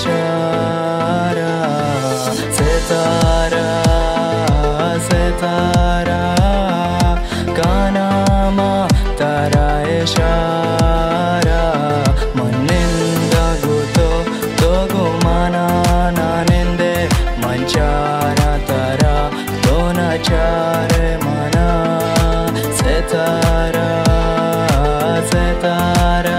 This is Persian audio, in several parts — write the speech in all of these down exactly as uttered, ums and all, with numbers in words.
इशारा सितारा सितारा कानामा तारा इशारा मन्निंद गुतो तोगु मना नानिंदे मंचारा तारा दोनाचारे मना सितारा सितारा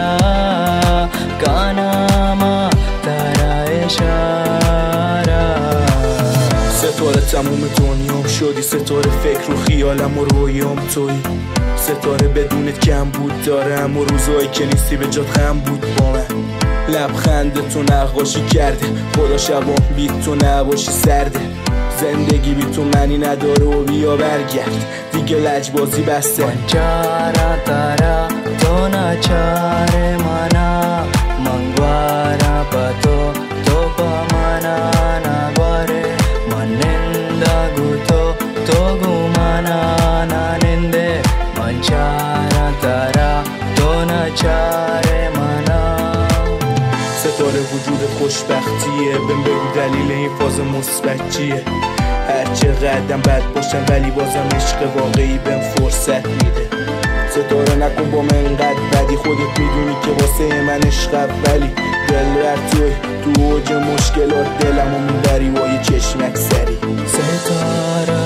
कानामा तारा इशारा ستاره تموم دنیام شدی، ستاره فکر و خیالم و رویام توی، ستاره بدونت کم بود دارم و روزایی که نیستی به جات خم بود با من. لبخند تو نقاشی کرده خدا شبام بی تو نباشی سرده، زندگی بی تو معنی نداره و بیا برگرد دیگه لجبازی بسته. منچارا تارا تو نچاره منا منگوارا پتو تو پا منا نگواره مننده گوتو تو گو منا نننده منچارا تارا تو نچاره منا. ستاره وجود خوشبختیه، بهم بگو دلیل این فاز مثبت چیه؟ هرچه قدم بد باشم ولی بازم عشق واقعی بهم فرصت میده. ستاره نکن با من انقدر بدی، خودت میدونی که واسه من عشق اولی. دلبر توی تو اوج مشکلات دلمو میبری با یه چشمک سری. ستاره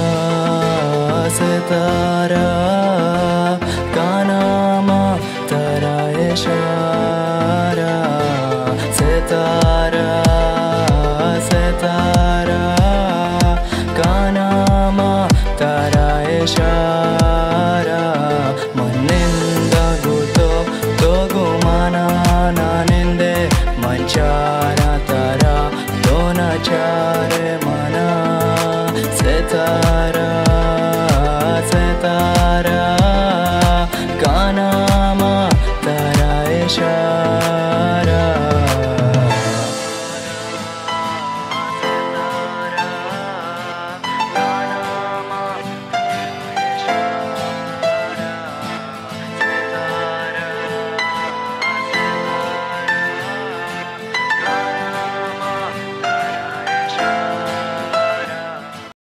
ستاره کاناما تارا اشاره ستاره ستاره کاناما تارا اشاره مننده گوتو تو گو منا نننده منچارا تارا دو نچاره منا ستاره